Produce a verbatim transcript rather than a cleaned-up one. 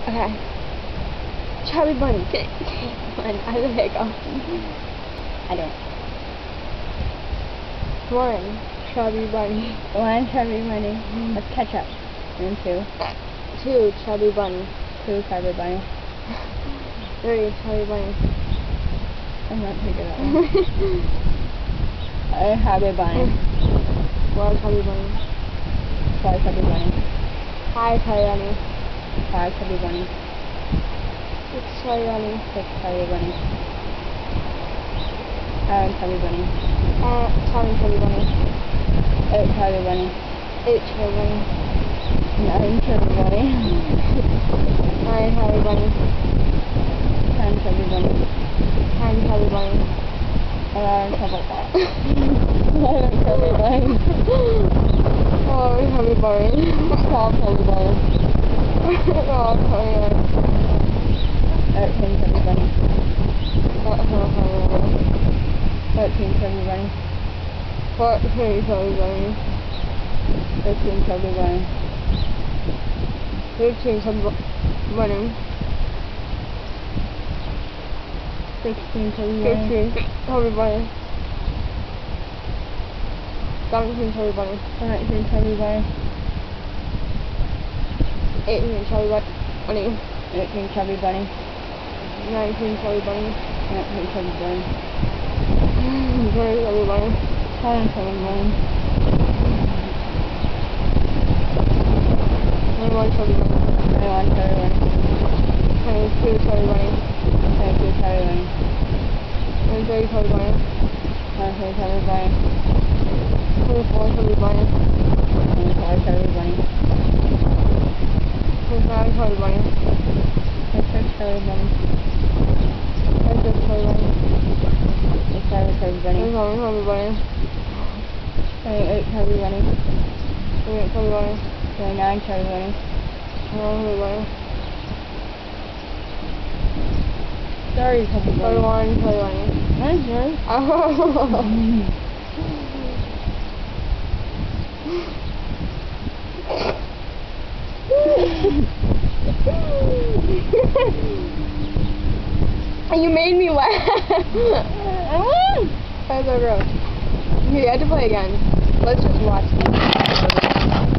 Okay. Chubby Bunny. One. I have a hiccup. I don't. One. Chubby Bunny. One Chubby Bunny. Let's catch up. And two. Two. Chubby Bunny. Two Chubby Bunny. Three. Chubby Bunny. I'm not too good at that. A Chubby Bunny. One Chubby Bunny. Five Chubby Bunny. Five Chubby Bunny. Five Chubby Bunny. Six Chubby Bunny. Six Chubby Bunny. Seven Chubby Bunny. Uh, seven Chubby Bunny. Eight Chubby Bunny. Eight Chubby Bunny. Nine Chubby Bunny. Nine Chubby Bunny. Ten Chubby Bunny. Ten Chubby Bunny. Eleven Chubby Bunny. Eleven Chubby Bunny. Eleven Chubby Bunny. Twelve Chubby Bunny. Twelve Chubby Bunny. Thirteen Chubby Bunny. Thirteen Chubby Bunny. Fourteen Chubby Bunny. Fifteen Chubby Bunny. Fifteen Chubby Bunny. Sixteen Chubby Bunny. Fifteen Chubby Bunny. Seventeen Chubby Bunny. Seventeen Chubby Bunny. Eighteen Chubby Bunny. Eighteen Chubby Bunny. Nineteen Chubby Bunny. Nineteen Chubby Bunny. Twenty Chubby Bunny. Twenty Chubby Bunny. Twenty-one Chubby Bunny. Twenty-one Chubby Bunny. Twenty-two Chubby Bunny. Twenty-two Chubby Bunny. Twenty-three Chubby Bunny. Twenty-three Chubby Bunny. Twenty-four Chubby Bunny. Twenty-four Chubby Bunny. Twenty-five Chubby Bunny. Twenty-six Chubby Bunny. Twenty-six Chubby Bunny. Twenty-seven Chubby Bunny. Twenty-seven Chubby Bunny. Twenty-eight Chubby Bunny. Twenty-eight Chubby Bunny. Twenty-nine Chubby Bunny. Twenty-nine Chubby Bunny. thirty Chubby Bunny. Thirty-one Chubby Bunny. Nice, man. Oh. You made me laugh. That's so gross. You had to play again. Let's just watch this.